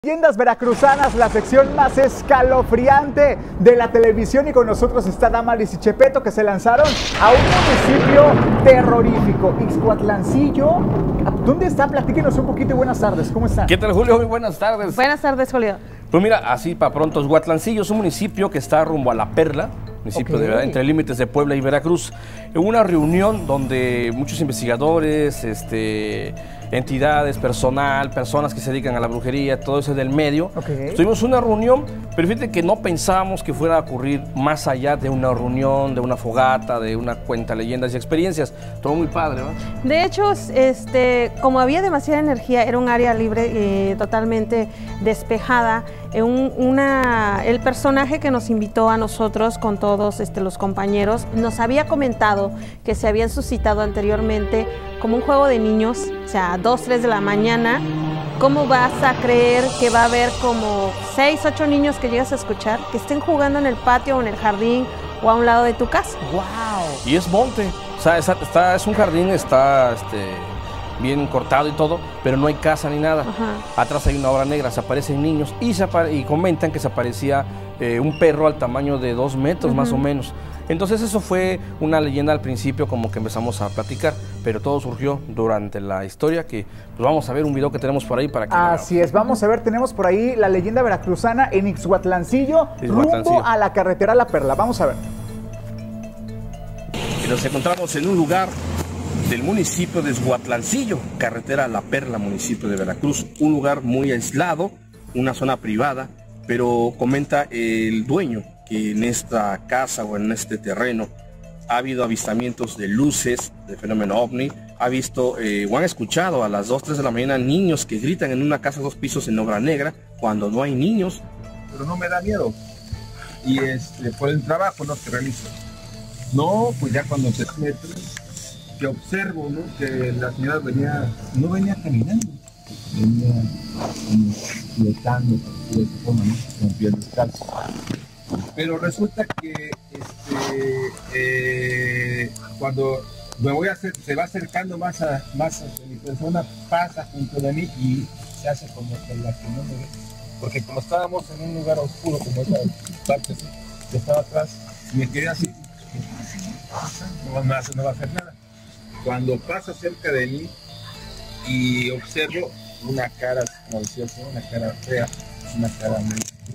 Leyendas veracruzanas, la sección más escalofriante de la televisión, y con nosotros está Damaris y Chepeto, que se lanzaron a un municipio terrorífico, Ixcuatlancillo. ¿Dónde está? Platíquenos un poquito y buenas tardes, ¿cómo están? ¿Qué tal, Julio? Muy buenas tardes. Buenas tardes, Julio. Pues mira, así para pronto, Ixcuatlancillo es un municipio que está rumbo a La Perla, municipio de, entre límites de Puebla y Veracruz. En una reunión donde muchos investigadores, entidades, personas que se dedican a la brujería, todo eso del medio. Tuvimos una reunión, pero fíjate que no pensábamos que fuera a ocurrir más allá de una reunión, de una fogata, de una cuenta leyendas y experiencias. Todo muy padre, ¿no? De hecho, como había demasiada energía, era un área libre, totalmente despejada. El personaje que nos invitó a nosotros con todos los compañeros nos había comentado que se habían suscitado anteriormente como un juego de niños, o sea, 2, 3 de la mañana. ¿Cómo vas a creer que va a haber como 6, 8 niños que llegas a escuchar que estén jugando en el patio o en el jardín o a un lado de tu casa? ¡Wow! Y es monte, o sea, es un jardín, está bien cortado y todo, pero no hay casa ni nada. Atrás hay una obra negra, se aparecen niños y comentan que se aparecía un perro al tamaño de 2 metros más o menos. Entonces eso fue una leyenda al principio, como que empezamos a platicar, pero todo surgió durante la historia, que pues vamos a ver un video que tenemos por ahí para que... Así es, vamos a ver, tenemos por ahí la leyenda veracruzana en Ixcuatlancillo, rumbo a la carretera La Perla. Vamos a ver. Y nos encontramos en un lugar del municipio de Ixcuatlancillo, carretera La Perla, municipio de Veracruz, un lugar muy aislado, una zona privada, pero comenta el dueño que en esta casa o en este terreno ha habido avistamientos de luces, de fenómeno ovni, ha visto o han escuchado a las 2, 3 de la mañana niños que gritan en una casa 2 pisos en obra negra cuando no hay niños. Pero no me da miedo, y por el trabajo, ¿no?, que realizo. No, pues ya cuando te metes, que observo, ¿no?, que la señora no venía caminando, venía como flotando de esa forma, ¿no?, con pies descalzos. Pero resulta que cuando me voy se va acercando más a mi persona, pasa junto de mí y se hace como que la que no me ve, porque como estábamos en un lugar oscuro, como esa parte así, yo estaba atrás y me quedé así, no va a hacer nada. Cuando pasa cerca de mí y observo una cara, como decía, una cara fea, una cara muy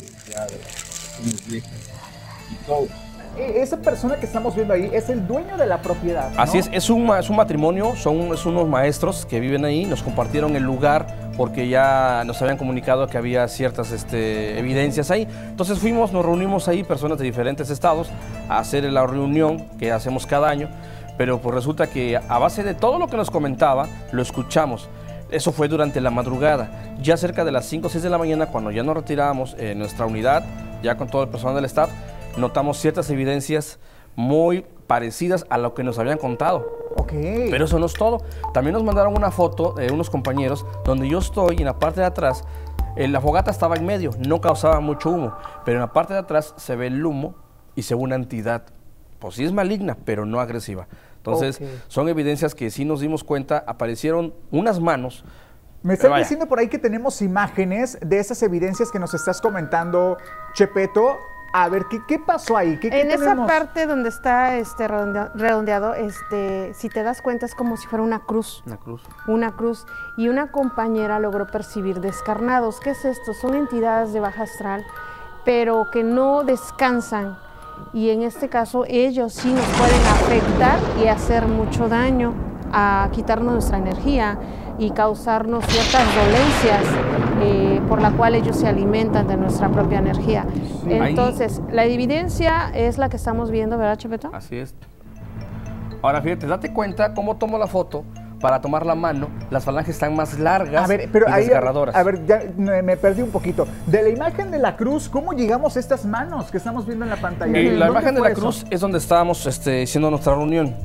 viejas y todo. Esa persona que estamos viendo ahí es el dueño de la propiedad, ¿no? Así es un matrimonio, son unos maestros que viven ahí, nos compartieron el lugar porque ya nos habían comunicado que había ciertas evidencias ahí. Entonces nos reunimos ahí, personas de diferentes estados, a hacer la reunión que hacemos cada año, pero pues resulta que a base de todo lo que nos comentaba, lo escuchamos. Eso fue durante la madrugada, ya cerca de las 5 o 6 de la mañana, cuando ya nos retiramos en nuestra unidad, ya con todo el personal del staff, notamos ciertas evidencias muy parecidas a lo que nos habían contado. Pero eso no es todo. También nos mandaron una foto de unos compañeros donde yo estoy y en la parte de atrás, la fogata estaba en medio, no causaba mucho humo, pero en la parte de atrás se ve el humo y se ve una entidad, pues sí es maligna, pero no agresiva. Entonces, son evidencias que sí nos dimos cuenta, aparecieron unas manos. Me están diciendo por ahí que tenemos imágenes de esas evidencias que nos estás comentando, Chepeto. A ver, ¿qué pasó ahí? ¿Qué en tenemos? esa parte donde está redondeado, si te das cuenta, es como si fuera una cruz. Una cruz. Una cruz. Y una compañera logró percibir descarnados. ¿Qué es esto? Son entidades de baja astral, pero que no descansan. Y en este caso, ellos sí nos pueden afectar y hacer mucho daño, a quitarnos nuestra energía y causarnos ciertas dolencias por la cual ellos se alimentan de nuestra propia energía. Sí. Entonces, la evidencia es la que estamos viendo, ¿verdad, Chepeto? Así es. Ahora, fíjate, date cuenta cómo tomo la foto. Para tomar la mano, las falanges están más largas y desgarradoras. A ver, ya me perdí un poquito. De la imagen de la cruz, ¿cómo llegamos a estas manos que estamos viendo en la pantalla? La imagen de la cruz es donde estábamos haciendo nuestra reunión.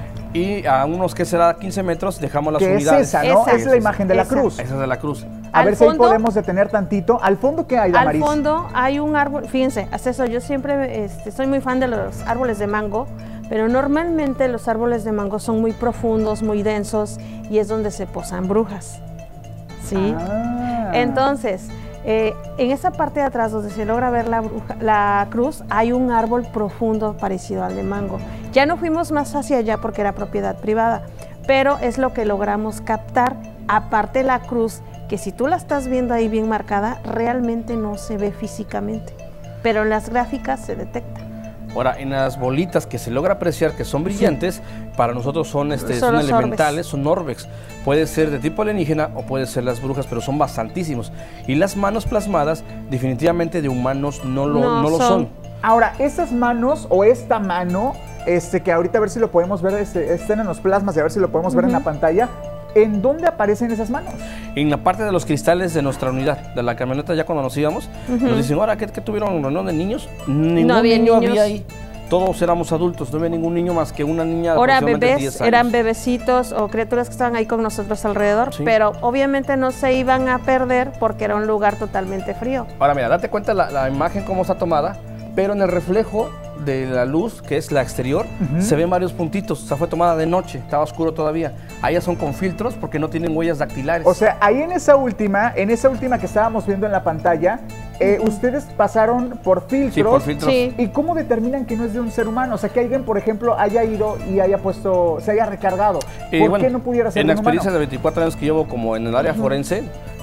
Y a unos, ¿qué será? 15 metros, dejamos las unidades. Es esa, ¿no? Es la imagen de la cruz. Esa es de la cruz. A ver si ahí podemos detener tantito. ¿Al fondo qué hay, Damaris? Al fondo hay un árbol, fíjense, hasta eso, yo siempre soy muy fan de los árboles de mango, pero normalmente los árboles de mango son muy profundos, muy densos, y es donde se posan brujas, ¿sí? Entonces, En esa parte de atrás donde se logra ver la cruz, hay un árbol profundo parecido al de mango. Ya no fuimos más hacia allá porque era propiedad privada, pero es lo que logramos captar. Aparte la cruz, que si tú la estás viendo ahí bien marcada, realmente no se ve físicamente, pero en las gráficas se detecta. Ahora, en las bolitas que se logra apreciar que son brillantes, para nosotros son, son los elementales, orbes. son orbex. Puede ser de tipo alienígena o puede ser las brujas, pero son bastantísimos. Y las manos plasmadas, definitivamente de humanos no lo son. Ahora, esas manos o esta mano, que ahorita a ver si lo podemos ver, estén en los plasmas y a ver si lo podemos ver en la pantalla. ¿En dónde aparecen esas manos? En la parte de los cristales de nuestra unidad, de la camioneta, ya cuando nos íbamos, nos dicen, ahora, ¿qué tuvieron reunión de niños? Ningún niño había ahí. Todos éramos adultos, no había ningún niño más que una niña de ahora aproximadamente 10 bebés, años. eran bebecitos o criaturas que estaban ahí con nosotros alrededor, Sí. pero obviamente no se iban a perder porque era un lugar totalmente frío. Ahora mira, date cuenta la imagen cómo está tomada, pero en el reflejo de la luz, que es la exterior, se ven varios puntitos. O sea, fue tomada de noche, estaba oscuro todavía. Ahí son con filtros porque no tienen huellas dactilares. O sea, ahí en esa última que estábamos viendo en la pantalla, ustedes pasaron por filtros. Sí, por filtros. Sí. ¿Y cómo determinan que no es de un ser humano? O sea, que alguien, por ejemplo, haya ido y haya puesto, se haya recargado. ¿Por qué no pudiera ser en de la un humano? experiencia de 24 años que llevo como en el área forense,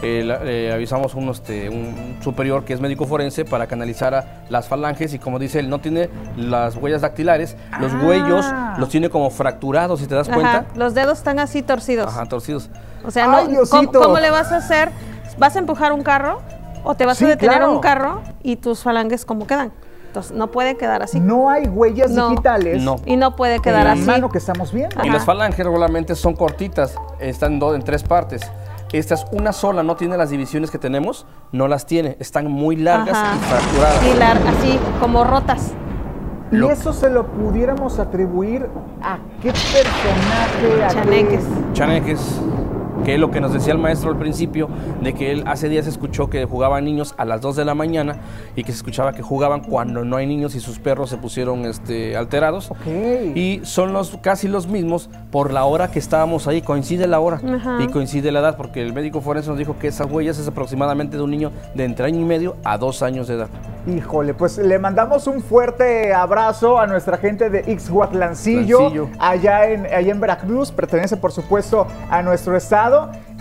avisamos un superior que es médico forense para que analizara las falanges y como dice él, no tiene las huellas dactilares, los huellos los tiene como fracturados, si te das cuenta. Ajá, los dedos están así torcidos. Ajá, torcidos. O sea, ¡Ay, Diosito! ¿cómo le vas a hacer? ¿Vas a empujar un carro o te vas Sí, a detener claro. un carro y tus falanges cómo quedan? Entonces, no puede quedar así. No hay huellas No. digitales No. Y no puede en quedar la así. mano que estamos viendo. Y Ajá. las falanges regularmente son cortitas, están en 3 partes. Esta es una sola, no tiene las divisiones que tenemos, no las tiene, están muy largas Ajá. y fracturadas. Y así, como rotas. Y Lo- eso se lo pudiéramos atribuir a qué personaje, a qué- Chaneques. Chaneques, que es lo que nos decía el maestro al principio, de que él hace días escuchó que jugaban niños a las 2 de la mañana y que se escuchaba que jugaban cuando no hay niños y sus perros se pusieron alterados. Ok. Y son casi los mismos por la hora que estábamos ahí, coincide la hora Ajá. y coincide la edad, porque el médico forense nos dijo que esas huellas es aproximadamente de un niño de entre año y medio a 2 años de edad. Híjole, pues le mandamos un fuerte abrazo a nuestra gente de Ixhuatlancillo, Tlancillo. allá en Veracruz, pertenece por supuesto a nuestro estado.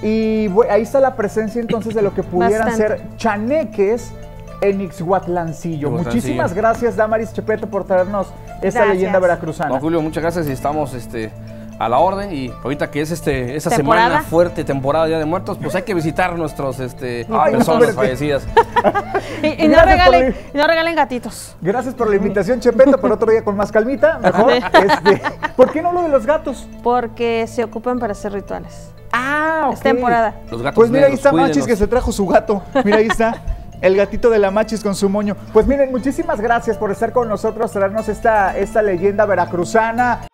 Y ahí está la presencia entonces de lo que pudieran Bastante. ser chaneques en Ixhuatlancillo. Ixhuatlancillo. Muchísimas gracias, Damaris Chepeto, por traernos esta Gracias. leyenda veracruzana. No, Julio, muchas gracias y estamos a la orden, y ahorita que es esta ¿Temporada? semana fuerte, temporada Día de Muertos, pues hay que visitar nuestros Ay, personas espérate. fallecidas. Y no, Gracias no regalen gatitos. Gracias por la invitación, Chepeto, por otro día con más calmita, mejor. ¿Por qué no lo de los gatos? Porque se ocupan para hacer rituales. Ah, ok. Es temporada. Los gatos Pues mira, ahí negros, está cuídenos. Machis que se trajo su gato. Mira, ahí está. El gatito de la Machis con su moño. Pues miren, muchísimas gracias por estar con nosotros, traernos esta leyenda veracruzana.